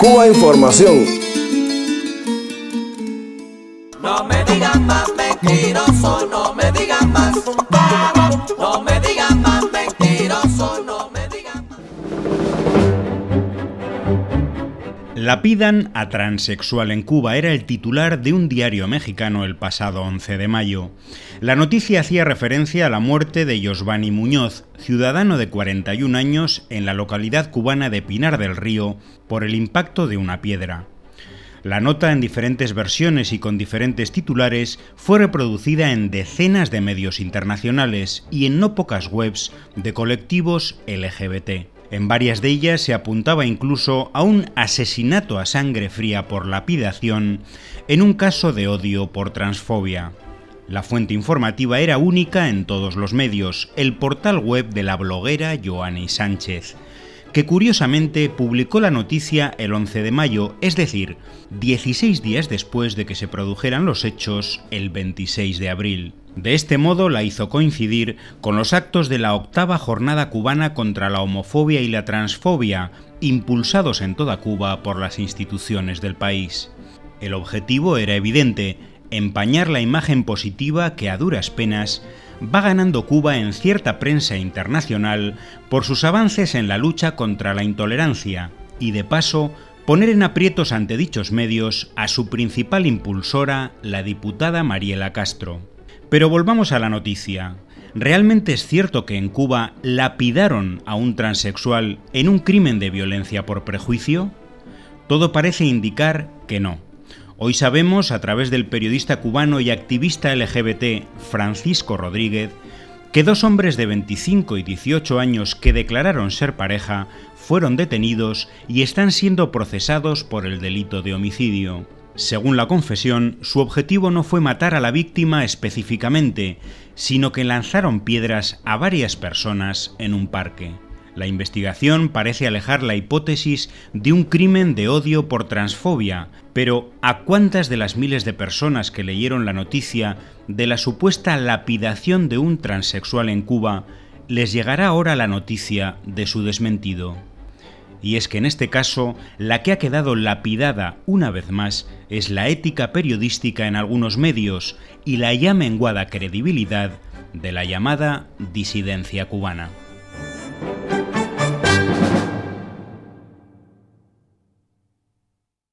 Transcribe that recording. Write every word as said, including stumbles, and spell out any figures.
Cuba Información. No me digan más mentiroso, no me digan más, no me digan más mentiroso, no me digan más. Lapidan a transexual en Cuba era el titular de un diario mexicano el pasado once de mayo. La noticia hacía referencia a la muerte de Yosvani Muñoz, ciudadano de cuarenta y un años en la localidad cubana de Pinar del Río, por el impacto de una piedra. La nota, en diferentes versiones y con diferentes titulares, fue reproducida en decenas de medios internacionales y en no pocas webs de colectivos L G B T. En varias de ellas se apuntaba incluso a un asesinato a sangre fría por lapidación en un caso de odio por transfobia. La fuente informativa era única en todos los medios, el portal web de la bloguera Joanny Sánchez, que curiosamente publicó la noticia el once de mayo, es decir, dieciséis días después de que se produjeran los hechos el veintiséis de abril. De este modo la hizo coincidir con los actos de la octava jornada cubana contra la homofobia y la transfobia, impulsados en toda Cuba por las instituciones del país. El objetivo era evidente: empañar la imagen positiva que a duras penas va ganando Cuba en cierta prensa internacional por sus avances en la lucha contra la intolerancia y, de paso, poner en aprietos ante dichos medios a su principal impulsora, la diputada Mariela Castro. Pero volvamos a la noticia. ¿Realmente es cierto que en Cuba lapidaron a un transexual en un crimen de violencia por prejuicio? Todo parece indicar que no. Hoy sabemos, a través del periodista cubano y activista L G B T Francisco Rodríguez, que dos hombres de veinticinco y dieciocho años que declararon ser pareja fueron detenidos y están siendo procesados por el delito de homicidio. Según la confesión, su objetivo no fue matar a la víctima específicamente, sino que lanzaron piedras a varias personas en un parque. La investigación parece alejar la hipótesis de un crimen de odio por transfobia, pero ¿a cuántas de las miles de personas que leyeron la noticia de la supuesta lapidación de un transexual en Cuba les llegará ahora la noticia de su desmentido? Y es que en este caso, la que ha quedado lapidada una vez más es la ética periodística en algunos medios y la ya menguada credibilidad de la llamada disidencia cubana.